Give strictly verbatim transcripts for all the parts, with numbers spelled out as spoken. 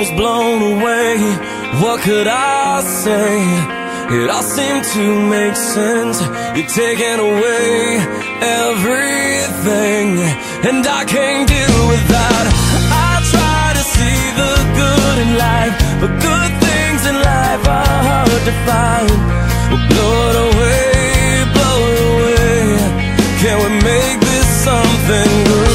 was blown away. What could I say? It all seemed to make sense. You're taking away everything, and I can't deal with that. I try to see the good in life, but good things in life are hard to find. Well, blow it away, blow it away. Can we make this something good?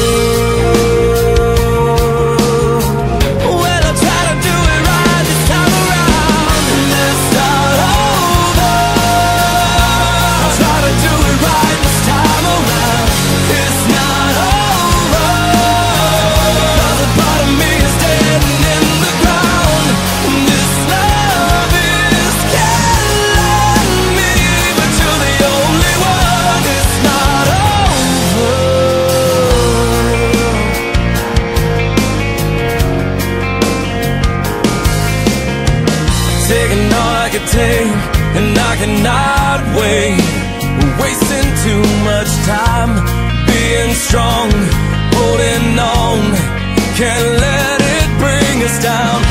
Taking all I could take, and I cannot wait. We're wasting too much time, being strong, holding on. Can't let it bring us down.